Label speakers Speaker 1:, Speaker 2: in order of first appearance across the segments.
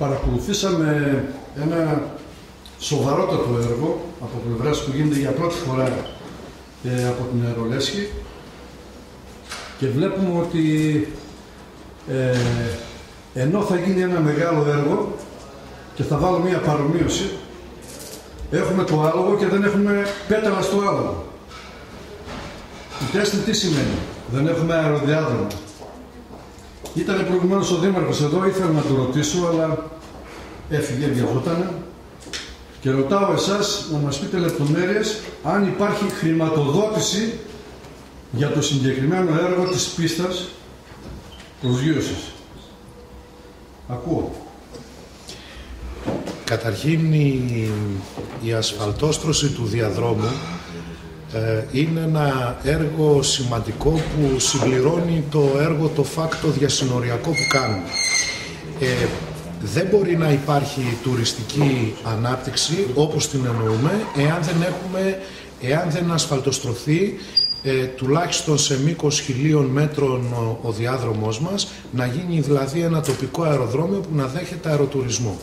Speaker 1: παρακολουθήσαμε ένα σοβαρότατο έργο από πλευράς που γίνεται για πρώτη φορά από την Αερολέσχη και βλέπουμε ότι ενώ θα γίνει ένα μεγάλο έργο και θα βάλω μία παρομοίωση, έχουμε το άλογο και δεν έχουμε πέταλα στο άλογο. Η τέστη τι σημαίνει? Δεν έχουμε αεροδιάδρομο. Ήταν προηγουμένως ο Δήμαρχος εδώ, ήθελα να το ρωτήσω, αλλά έφυγε, βιαζότανε. Και ρωτάω εσάς να μας πείτε λεπτομέρειες αν υπάρχει χρηματοδότηση για το συγκεκριμένο έργο της πίστας προσγείωσης. Ακούω.
Speaker 2: Καταρχήν η ασφαλτόστρωση του διαδρόμου είναι ένα έργο σημαντικό που συμπληρώνει το έργο το φάκτο διασυνοριακό που κάνουμε. Δεν μπορεί να υπάρχει τουριστική ανάπτυξη όπως την εννοούμε εάν δεν ασφαλτοστρωθεί τουλάχιστον σε μήκος 1.000 μέτρων ο διάδρομός μας, να γίνει δηλαδή ένα τοπικό αεροδρόμιο που να δέχεται αεροτουρισμό.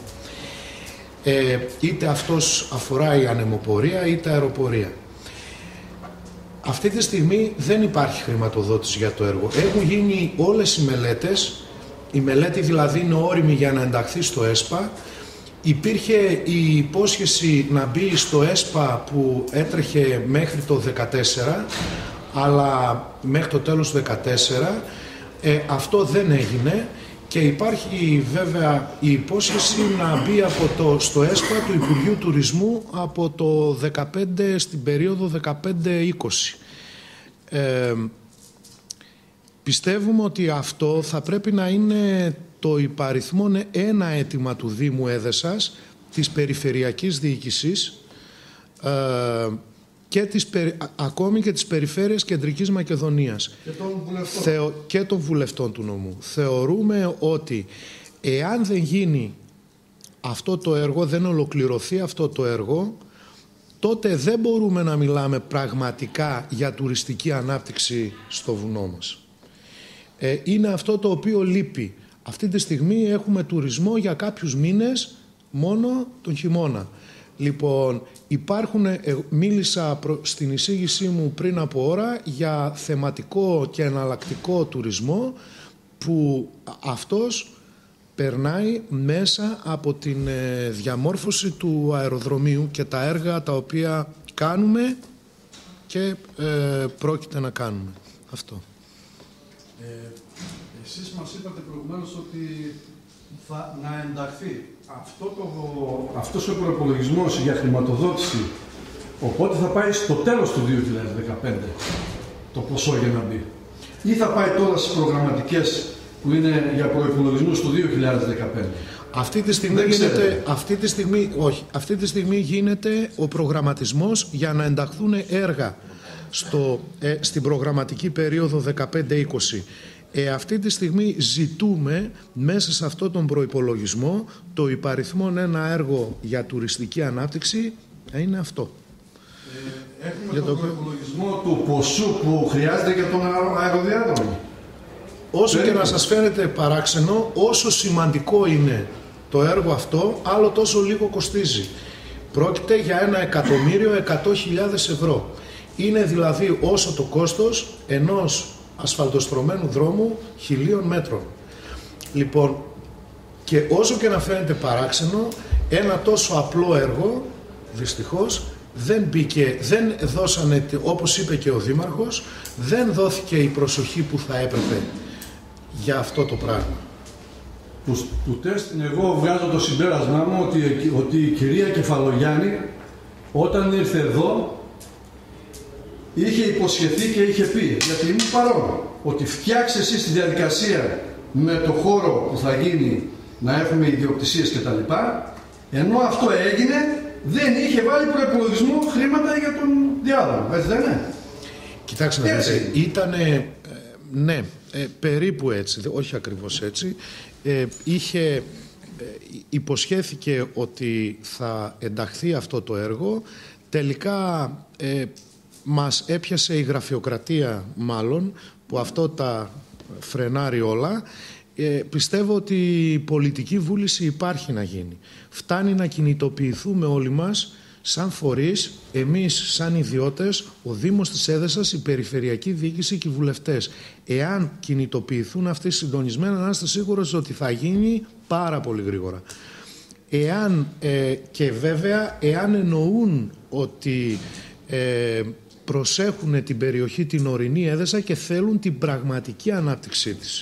Speaker 2: Είτε αυτός αφορά η ανεμοπορία είτε αεροπορία. Αυτή τη στιγμή δεν υπάρχει χρηματοδότηση για το έργο. Έχουν γίνει όλες οι μελέτες. Η μελέτη δηλαδή είναι όριμη για να ενταχθεί στο ΕΣΠΑ. Υπήρχε η υπόσχεση να μπει στο ΕΣΠΑ που έτρεχε μέχρι το 2014, αλλά μέχρι το τέλος του 2014 αυτό δεν έγινε και υπάρχει βέβαια η υπόσχεση να μπει στο ΕΣΠΑ του Υπουργείου Τουρισμού από το 2015 στην περίοδο 15-20. Πιστεύουμε ότι αυτό θα πρέπει να είναι το υπαριθμόν ένα αίτημα του Δήμου Έδεσας, της Περιφερειακής Διοίκησης και ακόμη και της Περιφέρειας Κεντρικής Μακεδονίας και των βουλευτών του νομού. Θεωρούμε ότι εάν δεν γίνει αυτό το έργο, δεν ολοκληρωθεί αυτό το έργο, τότε δεν μπορούμε να μιλάμε πραγματικά για τουριστική ανάπτυξη στο βουνό μας. Είναι αυτό το οποίο λείπει. Αυτή τη στιγμή έχουμε τουρισμό για κάποιους μήνες μόνο τον χειμώνα. Λοιπόν, μίλησα στην εισήγησή μου πριν από ώρα για θεματικό και εναλλακτικό τουρισμό που αυτός περνάει μέσα από την διαμόρφωση του αεροδρομίου και τα έργα τα οποία κάνουμε και πρόκειται να κάνουμε. Αυτό.
Speaker 1: Εσείς μας είπατε προηγουμένως ότι να ενταχθεί αυτός ο προϋπολογισμός για χρηματοδότηση, οπότε θα πάει στο τέλος του 2015 το ποσό για να μπει, ή θα πάει τώρα στις προγραμματικές που είναι για προϋπολογισμούς του 2015.
Speaker 2: Αυτή τη στιγμή γίνεται ο προγραμματισμός για να ενταχθούν έργα στην προγραμματική περίοδο 15-20. Αυτή τη στιγμή ζητούμε μέσα σε αυτόν τον προϋπολογισμό το υπαριθμόν ένα έργο για τουριστική ανάπτυξη είναι αυτό.
Speaker 1: Έχουμε για τον προϋπολογισμό του ποσού που χρειάζεται για τον αεροδιάδρομο.
Speaker 2: Όσο και να σας φαίνεται παράξενο, όσο σημαντικό είναι το έργο αυτό, άλλο τόσο λίγο κοστίζει. Πρόκειται για 1.100.000 ευρώ. Είναι δηλαδή όσο το κόστος ενός ασφαλτοστρωμένου δρόμου 1.000 μέτρων. Λοιπόν, και όσο και να φαίνεται παράξενο, ένα τόσο απλό έργο, δυστυχώς, δεν δώσανε, όπως είπε και ο Δήμαρχος, δεν δόθηκε η προσοχή που θα έπρεπε για αυτό το πράγμα.
Speaker 1: Του τεστ εγώ βγάζω το συμπέρασμά μου ότι η κυρία Κεφαλογιάννη όταν ήρθε εδώ είχε υποσχεθεί και είχε πει, γιατί ήμουν παρόν, ότι φτιάξε εσείς τη διαδικασία με το χώρο που θα γίνει να έχουμε ιδιοκτησίες κτλ. Ενώ αυτό έγινε, δεν είχε βάλει προϋπολογισμό χρήματα για τον διάδρομο. Έτσι δεν είναι?
Speaker 2: Κοιτάξτε να δείτε, ήτανε, ναι, περίπου έτσι, όχι ακριβώς έτσι. Υποσχέθηκε ότι θα ενταχθεί αυτό το έργο. Τελικά μας έπιασε η γραφειοκρατία μάλλον, που αυτό τα φρενάρει όλα. πιστεύω ότι η πολιτική βούληση υπάρχει να γίνει. Φτάνει να κινητοποιηθούμε όλοι μας σαν φορείς, εμείς σαν ιδιώτες, ο Δήμος της Έδεσας, η Περιφερειακή Διοίκηση και οι βουλευτές. Εάν κινητοποιηθούν αυτοί συντονισμένα, να είστε σίγουροι ότι θα γίνει πάρα πολύ γρήγορα. Και βέβαια, εάν εννοούν ότι προσέχουν την περιοχή, την ορεινή Έδεσα και θέλουν την πραγματική ανάπτυξή της.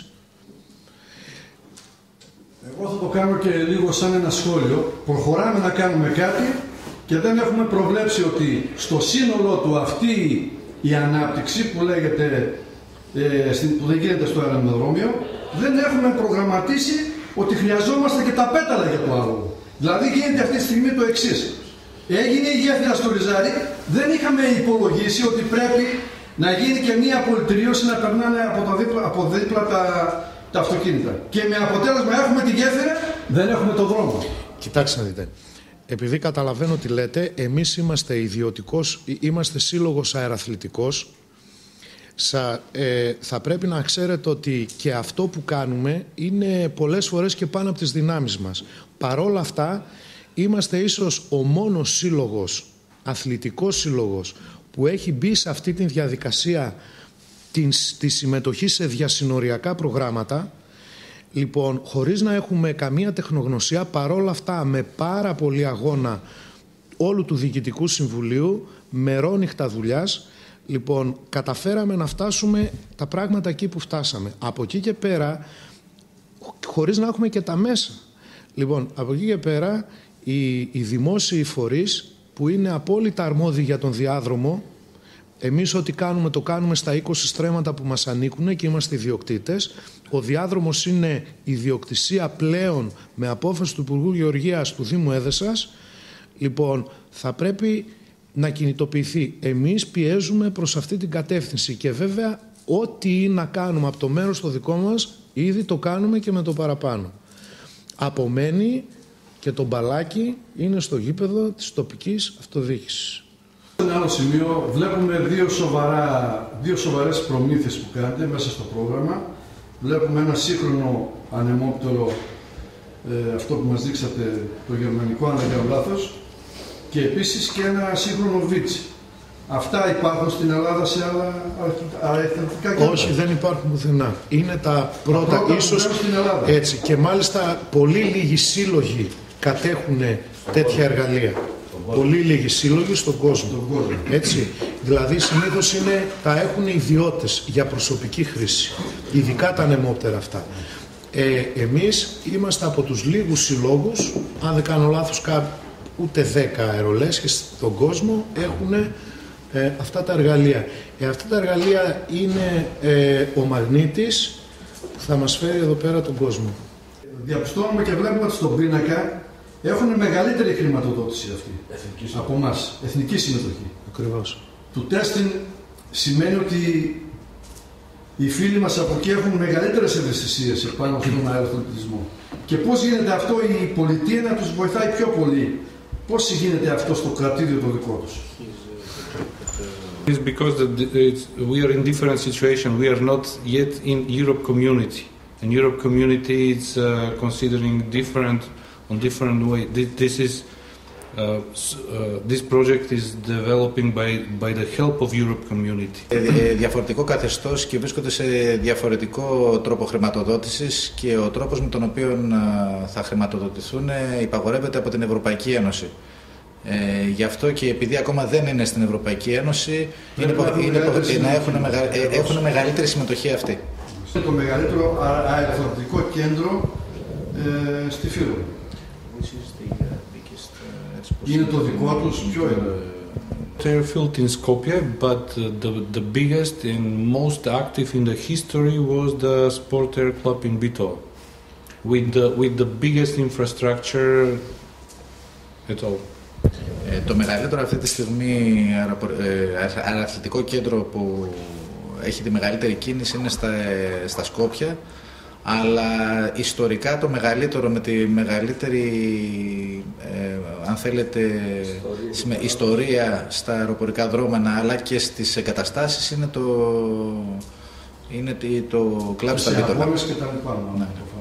Speaker 1: Εγώ θα το κάνω και λίγο σαν ένα σχόλιο. Προχωράμε να κάνουμε κάτι και δεν έχουμε προβλέψει ότι στο σύνολό του αυτή η ανάπτυξη που λέγεται, που δεν γίνεται στο αεροδρόμιο, δεν έχουμε προγραμματίσει ότι χρειαζόμαστε και τα πέταλα για το άλογο. Δηλαδή γίνεται αυτή τη στιγμή το εξής. Έγινε η γέφυρα στο Ριζάρι, δεν είχαμε υπολογίσει ότι πρέπει να γίνει και μία απολυτρίωση να περνάνε από δίπλα τα αυτοκίνητα. Και με αποτέλεσμα έχουμε τη γέφυρα, δεν έχουμε το δρόμο.
Speaker 2: Κοιτάξτε να δείτε. Επειδή καταλαβαίνω τι λέτε, εμείς είμαστε σύλλογος αεραθλητικός. Θα πρέπει να ξέρετε ότι και αυτό που κάνουμε είναι πολλές φορές και πάνω από τις δυνάμεις μας. Παρόλα αυτά, είμαστε ίσως ο μόνος σύλλογος, αθλητικός σύλλογος, που έχει μπει σε αυτή τη διαδικασία τη συμμετοχή σε διασυνοριακά προγράμματα. Λοιπόν, χωρίς να έχουμε καμία τεχνογνωσία, παρόλα αυτά με πάρα πολύ αγώνα όλου του Διοικητικού Συμβουλίου, μερόνυχτα δουλειάς, λοιπόν, καταφέραμε να φτάσουμε τα πράγματα εκεί που φτάσαμε. Από εκεί και πέρα, χωρίς να έχουμε και τα μέσα. Λοιπόν, από εκεί και πέρα, οι δημόσιοι φορείς που είναι απόλυτα αρμόδιοι για τον διάδρομο, εμείς ό,τι κάνουμε το κάνουμε στα 20 στρέμματα που μας ανήκουν και είμαστε ιδιοκτήτες. Ο διάδρομος είναι ιδιοκτησία πλέον με απόφαση του Υπουργού Γεωργίας του Δήμου Έδεσας. Λοιπόν, θα πρέπει να κινητοποιηθεί. Εμείς πιέζουμε προς αυτή την κατεύθυνση και βέβαια ό,τι να κάνουμε από το μέρος το δικό μας ήδη το κάνουμε και με το παραπάνω. Απομένει και το μπαλάκι είναι στο γήπεδο της τοπικής αυτοδιοίκησης.
Speaker 1: Σε ένα άλλο σημείο βλέπουμε δύο σοβαρές προμήθειες που κάνετε μέσα στο πρόγραμμα. Βλέπουμε ένα σύγχρονο ανεμόπτερο, αυτό που μας δείξατε, το γερμανικό αν δεν κάνω λάθος, και επίσης και ένα σύγχρονο βίτσι. Αυτά υπάρχουν στην Ελλάδα σε άλλα αεραθλητικά κέντρα?
Speaker 2: Όχι, δεν υπάρχουν πουθενά. Είναι τα πρώτα ίσως
Speaker 1: στην Ελλάδα.
Speaker 2: Έτσι. Και μάλιστα πολύ λίγοι σύλλογοι κατέχουν τέτοια εργαλεία. Πολύ λίγοι σύλλογοι στον κόσμο. Έτσι. Δηλαδή συνήθως τα έχουν ιδιώτες για προσωπική χρήση. Ειδικά τα ανεμόπτερα αυτά. Εμείς είμαστε από τους λίγους συλλόγους, αν δεν κάνω λάθος, ούτε 10 αερολέσχες στον κόσμο έχουν αυτά τα εργαλεία. Αυτά τα εργαλεία είναι ο μαγνήτης που θα μας φέρει εδώ πέρα τον κόσμο.
Speaker 1: Διαπιστώνουμε και βλέπουμε ότι στον πίνακα έχουν μεγαλύτερη χρηματοδότηση αυτή από εμάς, εθνική συμμετοχή.
Speaker 2: Ακριβώς.
Speaker 1: Το τέστην σημαίνει ότι οι φίλοι μας από εκεί έχουν μεγαλύτερες ευαισθησίες επάνω στον αεραθλητισμό. Και πώς γίνεται αυτό η πολιτεία να τους βοηθάει πιο πολύ? Πώς γίνεται αυτό στο κρατήδιο το δικό τους?
Speaker 3: It's because we are in different situation. We are not yet in Europe community, and Europe community is considering on different way. This project is developing by the help of Europe community.
Speaker 4: Διαφορετικό καθεστώς και βρίσκονται σε διαφορετικό τρόπο χρηματοδότησης και ο τρόπος με τον οποίο θα χρηματοδοτηθούν υπαγορεύεται από την Ευρωπαϊκή Ένωση. Γι' αυτό και επειδή ακόμα δεν είναι στην Ευρωπαϊκή Ένωση, έχουν μεγαλύτερη συμμετοχή αυτή.
Speaker 1: Είναι το μεγαλύτερο αεραθλητικό κέντρο στη Φύρο. Είναι το δικό τους, ποιο είναι?
Speaker 3: Airfield in Skopje, but the biggest and most active in the history was the Sport Air Club in Bito, with the biggest infrastructure at all.
Speaker 4: Το μεγαλύτερο αυτή τη στιγμή αεραθλητικό κέντρο που έχει τη μεγαλύτερη κίνηση είναι στα Σκόπια, αλλά ιστορικά το μεγαλύτερο με τη μεγαλύτερη αν θέλετε ιστορία στα αεροπορικά δρόμενα αλλά και στις εγκαταστάσεις είναι το κλαμπ στα Βίτολα.
Speaker 1: Και τα λοιπά,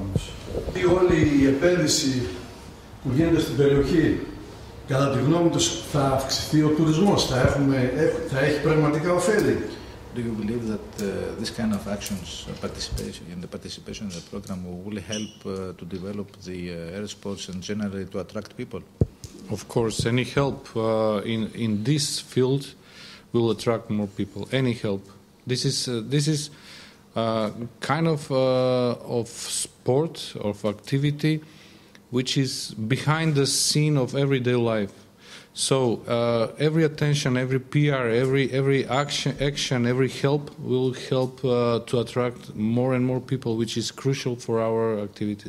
Speaker 1: αυτή όλη η επένδυση που γίνεται στην περιοχή, κατά τη γνώμη τους, θα αυξηθεί ο τουρισμός, θα έχει πραγματικά ωφέλη?
Speaker 4: Do you believe that this kind of actions, participation in the program will help to develop the air sports and generally to attract people?
Speaker 3: Of course, any help in this field will attract more people. Any help. This is kind of sport, of activity, which is behind the scene of everyday life. So every attention, every PR, every action, every help will help to attract more and more people, which is crucial for our activities.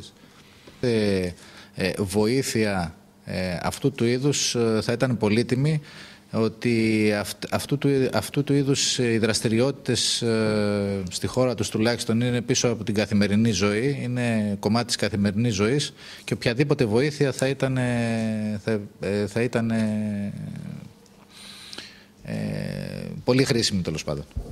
Speaker 4: Βοήθεια αυτού του είδους θα ήταν πολύτιμη, ότι αυτού του είδους οι δραστηριότητες στη χώρα τους τουλάχιστον είναι πίσω από την καθημερινή ζωή, είναι κομμάτι της καθημερινής ζωής και οποιαδήποτε βοήθεια θα ήταν πολύ χρήσιμη τέλος πάντων.